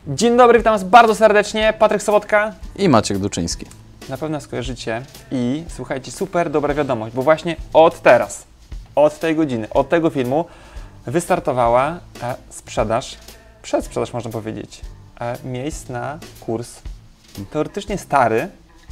Dzień dobry, witam Was bardzo serdecznie, Patryk Sobotka i Maciek Duczyński. Na pewno skojarzycie i słuchajcie, super dobra wiadomość, bo właśnie od teraz, od tej godziny, od tego filmu wystartowała przedsprzedaż można powiedzieć, miejsc na kurs teoretycznie stary,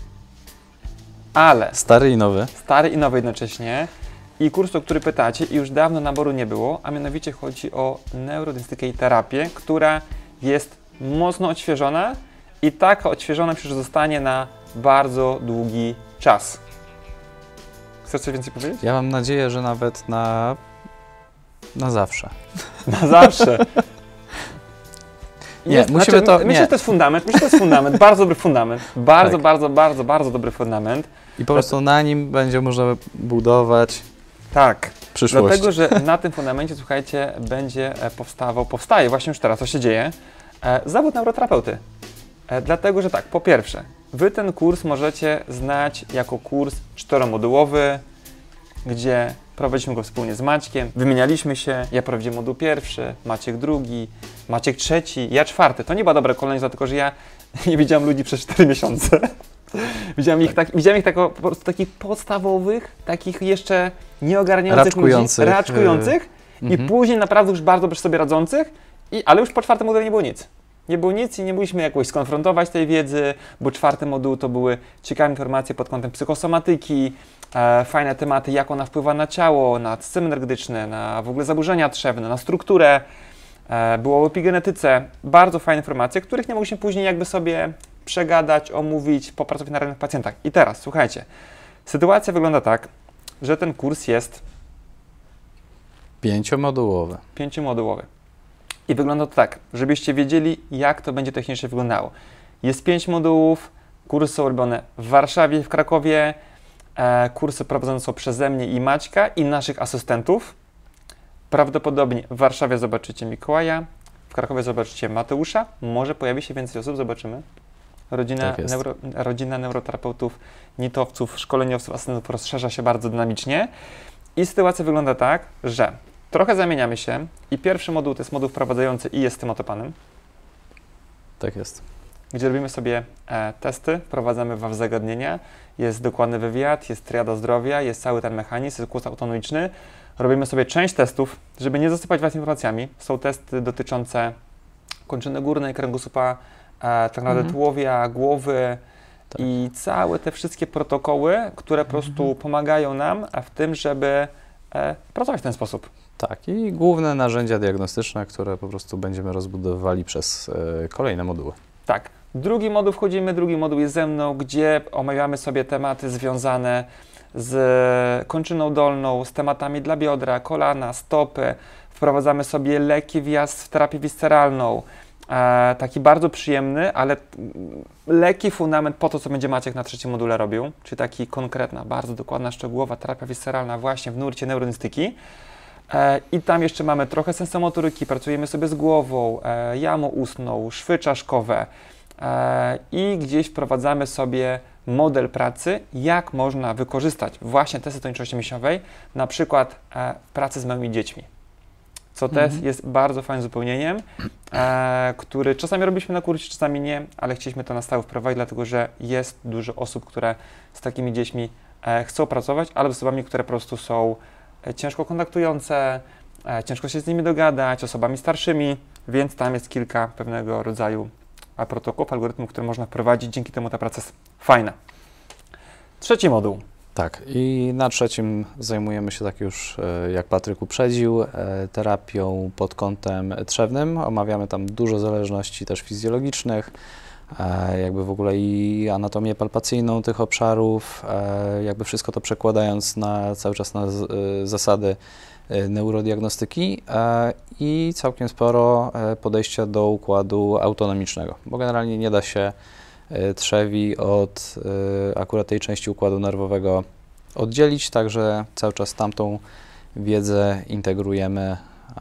ale Stary i nowy jednocześnie i kurs, o który pytacie i już dawno naboru nie było, a mianowicie chodzi o neurodiagnostykę i terapię, która jest mocno odświeżona i taka odświeżona przecież zostanie na bardzo długi czas. Chcesz coś więcej powiedzieć? Ja mam nadzieję, że nawet na zawsze. Na zawsze. Nie, musimy to... Myślę, że to jest fundament, bardzo dobry fundament, bardzo dobry fundament. I po prostu na nim będzie można budować przyszłość. Dlatego, że na tym fundamencie, słuchajcie, powstaje właśnie już teraz, co się dzieje, zawód neuroterapeuty. Dlatego, że tak, po pierwsze, Wy ten kurs możecie znać jako kurs 4-modułowy, gdzie prowadziliśmy go wspólnie z Maćkiem, wymienialiśmy się, ja prowadziłem moduł pierwszy, Maciek drugi, Maciek trzeci, ja czwarty. To nie była dobra kolejność, dlatego że ja nie widziałem ludzi przez 4 miesiące. Widziałem ich po prostu takich podstawowych, takich jeszcze nieogarniających ludzi, raczkujących i później naprawdę już bardzo dobrze sobie radzących, ale już po 4 module nie było nic. Nie było nic i nie mogliśmy jakoś skonfrontować tej wiedzy, bo 4 moduł to były ciekawe informacje pod kątem psychosomatyki, fajne tematy, jak ona wpływa na ciało, na system energetyczny, na w ogóle zaburzenia trzewne, na strukturę. Było o epigenetyce. Bardzo fajne informacje, których nie mogliśmy później jakby sobie przegadać, omówić, popracować na realnych pacjentach. I teraz, słuchajcie, sytuacja wygląda tak, że ten kurs jest 5-modułowy. 5-modułowy. I wygląda to tak, żebyście wiedzieli, jak to będzie technicznie wyglądało. Jest 5 modułów, kursy są robione w Warszawie, w Krakowie, kursy prowadzone są przeze mnie i Maćka i naszych asystentów. Prawdopodobnie w Warszawie zobaczycie Mikołaja, w Krakowie zobaczycie Mateusza, może pojawi się więcej osób, zobaczymy. Rodzina neuroterapeutów, nitowców, szkoleniowców, asystentów rozszerza się bardzo dynamicznie i sytuacja wygląda tak, że trochę zamieniamy się i pierwszy moduł to jest moduł wprowadzający i jest z tym oto panem. Tak jest. Gdzie robimy sobie testy, wprowadzamy Was w zagadnienia, jest dokładny wywiad, jest triada zdrowia, jest cały ten mechanizm, jest kurs autonomiczny. Robimy sobie część testów, żeby nie zasypać Was informacjami. Są testy dotyczące kończyny górnej, kręgosłupa, tak naprawdę tułowia, głowy i całe te wszystkie protokoły, które po prostu pomagają nam w tym, żeby pracować w ten sposób. Tak, i główne narzędzia diagnostyczne, które po prostu będziemy rozbudowywali przez kolejne moduły. Tak. Drugi moduł jest ze mną, gdzie omawiamy sobie tematy związane z kończyną dolną, z tematami dla biodra, kolana, stopy. Wprowadzamy sobie lekki wjazd w terapię visceralną. Taki bardzo przyjemny, ale lekki fundament po to, co będzie Maciek na 3 module robił, czyli taki konkretna, bardzo dokładna, szczegółowa terapia visceralna właśnie w nurcie neurodiagnostyki. I tam jeszcze mamy trochę sensomotoryki, pracujemy sobie z głową, jamą ustną, szwy czaszkowe i gdzieś wprowadzamy sobie model pracy, jak można wykorzystać właśnie testy toniczności mięśniowej, na przykład w pracy z małymi dziećmi. Co też jest bardzo fajnym zupełnieniem, który czasami robiliśmy na kursie, czasami nie, ale chcieliśmy to na stałe wprowadzić, dlatego że jest dużo osób, które z takimi dziećmi chcą pracować, ale z osobami, które po prostu są ciężko kontaktujące, ciężko się z nimi dogadać, osobami starszymi, więc tam jest kilka pewnego rodzaju protokołów, algorytmów, które można wprowadzić, dzięki temu ta praca jest fajna. 3 moduł. Tak, i na 3 zajmujemy się, tak już jak Patryk uprzedził, terapią pod kątem trzewnym. Omawiamy tam dużo zależności też fizjologicznych, jakby w ogóle i anatomię palpacyjną tych obszarów, jakby wszystko to przekładając cały czas na zasady neurodiagnostyki i całkiem sporo podejścia do układu autonomicznego, bo generalnie nie da się trzewi od akurat tej części układu nerwowego oddzielić, także cały czas tamtą wiedzę integrujemy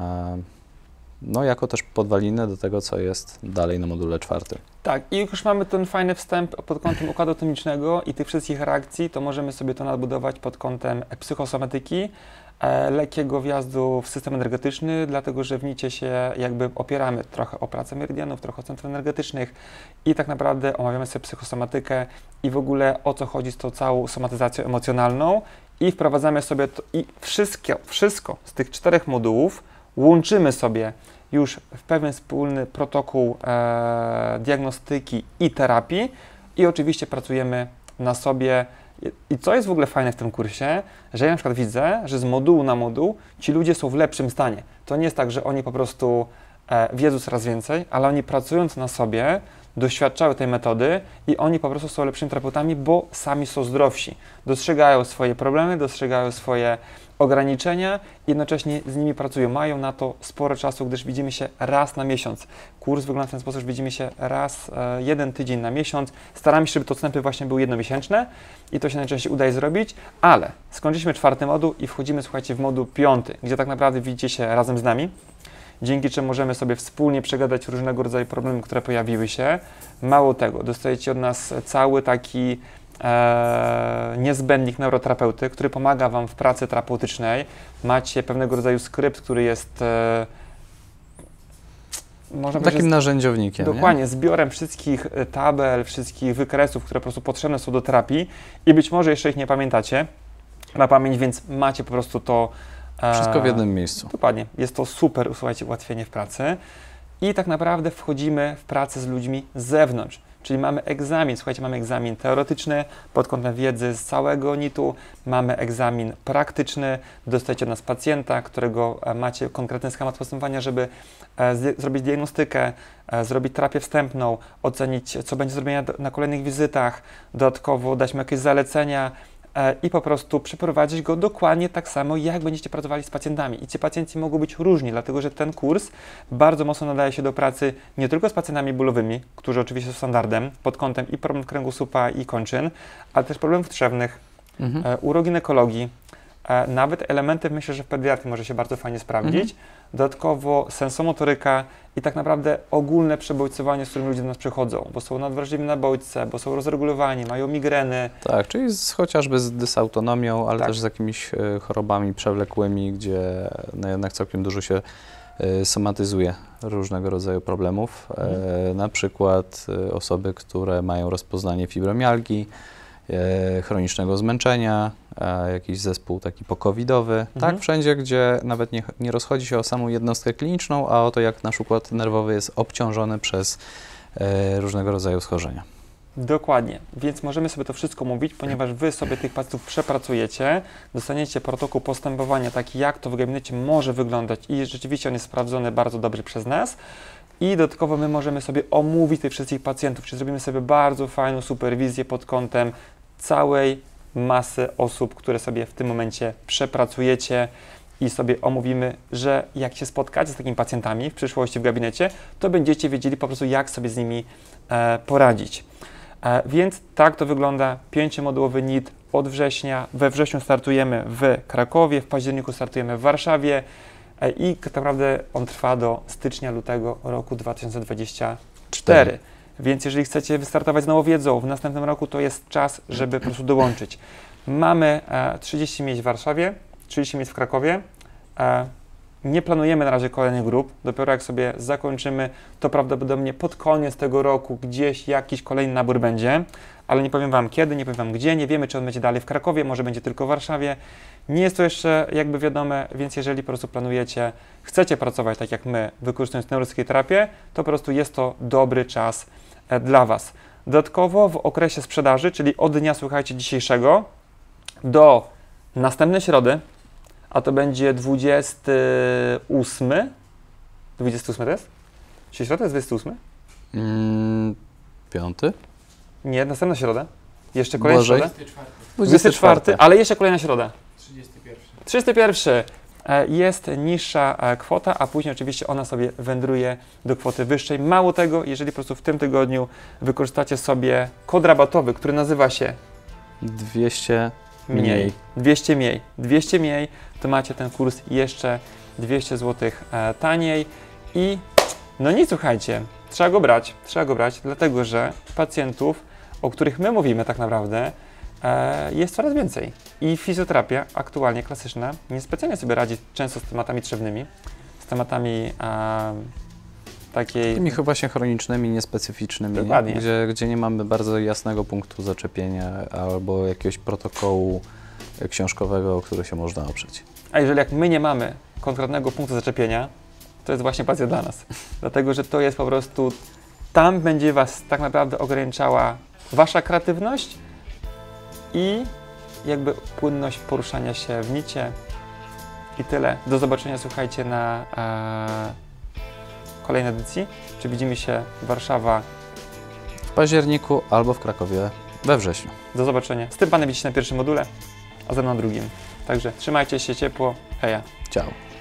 jako też podwalinę do tego, co jest dalej na module 4. Tak, i jak już mamy ten fajny wstęp pod kątem układu autonomicznego i tych wszystkich reakcji, to możemy sobie to nadbudować pod kątem psychosomatyki, lekkiego wjazdu w system energetyczny, dlatego że w NIT-cie się jakby opieramy trochę o pracę meridianów, trochę o centrów energetycznych i tak naprawdę omawiamy sobie psychosomatykę i w ogóle o co chodzi z tą całą somatyzacją emocjonalną i wprowadzamy sobie to i wszystko z tych 4 modułów łączymy sobie już w pewien wspólny protokół diagnostyki i terapii i oczywiście pracujemy na sobie. I co jest w ogóle fajne w tym kursie, że ja na przykład widzę, że z modułu na moduł ci ludzie są w lepszym stanie. To nie jest tak, że oni po prostu wiedzą coraz więcej, ale oni pracując na sobie doświadczały tej metody i oni po prostu są lepszymi terapeutami, bo sami są zdrowsi. Dostrzegają swoje problemy, dostrzegają swoje ograniczenia, jednocześnie z nimi pracują. Mają na to sporo czasu, gdyż widzimy się raz na miesiąc. Kurs wygląda w ten sposób, że widzimy się raz, 1 tydzień na miesiąc. Staramy się, żeby te odstępy właśnie były jednomiesięczne i to się najczęściej udaje zrobić, ale skończyliśmy 4 moduł i wchodzimy, słuchajcie, w moduł 5, gdzie tak naprawdę widzicie się razem z nami, dzięki czemu możemy sobie wspólnie przegadać różnego rodzaju problemy, które pojawiły się. Mało tego, dostajecie od nas cały taki niezbędnik neuroterapeuty, który pomaga Wam w pracy terapeutycznej. Macie pewnego rodzaju skrypt, który jest można takim narzędziownikiem. Dokładnie, zbiorem wszystkich tabel, wszystkich wykresów, które po prostu potrzebne są do terapii i być może jeszcze ich nie pamiętacie na pamięć, więc macie po prostu to wszystko w jednym miejscu. Dokładnie. Jest to super, słuchajcie, ułatwienie w pracy. I tak naprawdę wchodzimy w pracę z ludźmi z zewnątrz. Czyli mamy egzamin, słuchajcie, mamy egzamin teoretyczny pod kątem wiedzy z całego NIT-u, mamy egzamin praktyczny, dostajecie od nas pacjenta, którego macie konkretny schemat postępowania, żeby zrobić diagnostykę, zrobić terapię wstępną, ocenić, co będzie zrobione na kolejnych wizytach, dodatkowo dać mu jakieś zalecenia, i po prostu przeprowadzić go dokładnie tak samo, jak będziecie pracowali z pacjentami. I ci pacjenci mogą być różni, dlatego że ten kurs bardzo mocno nadaje się do pracy nie tylko z pacjentami bólowymi, którzy oczywiście są standardem pod kątem i problemów kręgosłupa i kończyn, ale też problemów trzewnych, uroginekologii, nawet elementy, myślę, że w pediatrii może się bardzo fajnie sprawdzić. Dodatkowo sensomotoryka i tak naprawdę ogólne przebodźcowanie, z którym ludzie do nas przychodzą, bo są nadwrażliwi na bodźce, bo są rozregulowani, mają migreny. Tak, czyli chociażby z dysautonomią, ale też z jakimiś chorobami przewlekłymi, gdzie no jednak całkiem dużo się somatyzuje różnego rodzaju problemów. Na przykład osoby, które mają rozpoznanie fibromialgii, chronicznego zmęczenia, jakiś zespół taki pokowidowy, tak, wszędzie, gdzie nawet nie rozchodzi się o samą jednostkę kliniczną, a o to, jak nasz układ nerwowy jest obciążony przez różnego rodzaju schorzenia. Dokładnie, więc możemy sobie to wszystko mówić, ponieważ Wy sobie tych pacjentów przepracujecie, dostaniecie protokół postępowania taki, jak to w gabinecie może wyglądać i rzeczywiście on jest sprawdzony bardzo dobrze przez nas. I dodatkowo my możemy sobie omówić tych wszystkich pacjentów, czyli zrobimy sobie bardzo fajną superwizję pod kątem całej masy osób, które sobie w tym momencie przepracujecie i sobie omówimy, że jak się spotkacie z takimi pacjentami w przyszłości w gabinecie, to będziecie wiedzieli po prostu, jak sobie z nimi poradzić. Więc tak to wygląda 5-modułowy NIT od września. We wrześniu startujemy w Krakowie, w październiku startujemy w Warszawie i tak naprawdę on trwa do stycznia, lutego roku 2024. Więc jeżeli chcecie wystartować z nową wiedzą w następnym roku, to jest czas, żeby po prostu dołączyć. Mamy 30 miejsc w Warszawie, 30 miejsc w Krakowie. Nie planujemy na razie kolejnych grup. Dopiero jak sobie zakończymy, to prawdopodobnie pod koniec tego roku gdzieś jakiś kolejny nabór będzie, ale nie powiem Wam kiedy, nie powiem Wam gdzie, nie wiemy, czy on będzie dalej w Krakowie, może będzie tylko w Warszawie. Nie jest to jeszcze jakby wiadome, więc jeżeli po prostu planujecie, chcecie pracować tak jak my, wykorzystując neuroterapię, to po prostu jest to dobry czas dla Was. Dodatkowo w okresie sprzedaży, czyli od dnia, słuchajcie, dzisiejszego do następnej środy, a to będzie 28. 28 to jest? Czy środa jest 28? 5? Nie, następna środa. Jeszcze kolejna środa. 24, ale jeszcze kolejna środa. 31. 31. Jest niższa kwota, a później oczywiście ona sobie wędruje do kwoty wyższej. Mało tego, jeżeli po prostu w tym tygodniu wykorzystacie sobie kod rabatowy, który nazywa się 200 mniej. 200 mniej. 200 mniej, to macie ten kurs jeszcze 200 zł taniej i no nic, słuchajcie, trzeba go brać, dlatego że pacjentów, o których my mówimy tak naprawdę, jest coraz więcej. I fizjoterapia aktualnie klasyczna niespecjalnie sobie radzi często z tematami trzewnymi, z tematami takiej... Tymi chyba właśnie chronicznymi, niespecyficznymi, Dokładnie. Gdzie nie mamy bardzo jasnego punktu zaczepienia albo jakiegoś protokołu książkowego, o który się można oprzeć. A jeżeli jak my nie mamy konkretnego punktu zaczepienia, to jest właśnie pasja dla nas. Dlatego, że to jest po prostu, tam będzie Was tak naprawdę ograniczała Wasza kreatywność i jakby płynność poruszania się w nicie. I tyle. Do zobaczenia, słuchajcie, na kolejnej edycji. Czy widzimy się Warszawa? W październiku albo w Krakowie we wrześniu. Do zobaczenia. Z tym Panem widzicie na pierwszym module, a ze mną na drugim. Także trzymajcie się ciepło. Heja. Ciao.